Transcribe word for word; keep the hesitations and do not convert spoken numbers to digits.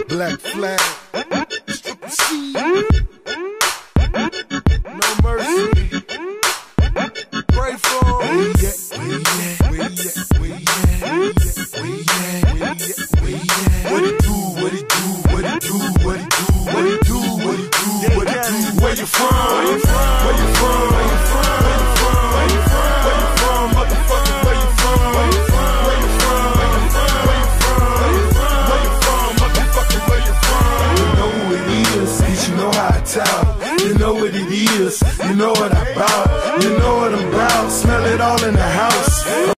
Black flag. No mercy. Pray for him. Where you at? Where you at? Where you at? Where you at? Where you at? Where you at? What it do? What it do? What it do? What it do? What it do? What it do? What it do? Where you from?